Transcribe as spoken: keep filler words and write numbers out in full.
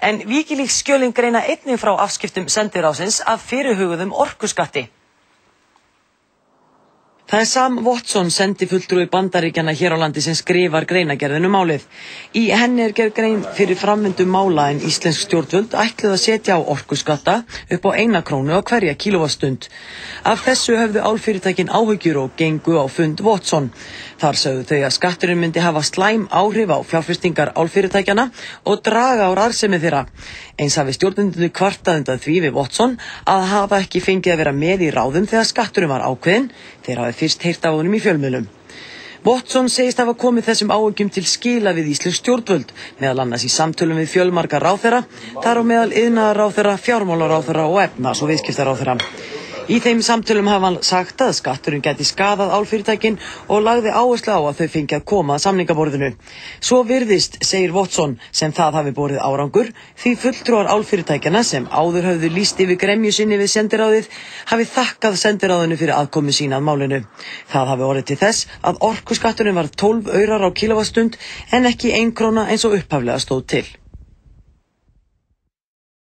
En Wikileaks skjölin greina einnig frá afskiptum sendiráðsins af fyrirhuguðum orkuskatti. Það er Sam Watson, sendifulltrúi Bandaríkjanna hér á landi, sem skrifar greinargerðin um málið. Í henni er gerð grein fyrir framvindu mála en íslensk stjórnvöld ætluðu að setja á orkuskatta upp á eina krónu á hverja kílóvattstund. Af þessu höfðu álfyrirtækin áhyggjur og gengu á fund Watson. Þar sögðu þau að skatturinn myndi hafa slæm áhrif á fjárfestingar álfyrirtækjanna og draga úr arðsemi þeirra. Eins hafi stjórnendur kvartað undan því við Watson að hafa ekki fengið að vera með í ráðum þegar skatturinn var ákveðinn. Þeir hafi fyrst heyrt af honum í fjölmiðlum. Watson segist hafa komið þessum áhyggjum til skila við íslensk stjórnvöld, meðal annars í samtölum við fjölmarga ráðherra, þar á meðal iðnaðarráðherra, fjármálaráðherra og efnahags- og viðskiptaráðherra. Í þeim samtölum hafa hann sagt að skatturinn gæti skaðað álfyrirtækin og lagði áherslu á að þau fengi að koma að samningaborðinu. Svo virðist, segir Watson, sem það hafi borið árangur, því fulltrúar álfyrirtækjana sem áður höfðu lýst yfir gremju sinni við sendiráðið hafi þakkað sendiráðinu fyrir aðkomu sína að málinu. Það hafi orðið til þess að orkuskatturinn var tólf aurar á kílóvattstund en ekki ein króna eins og upphaflega stóð til.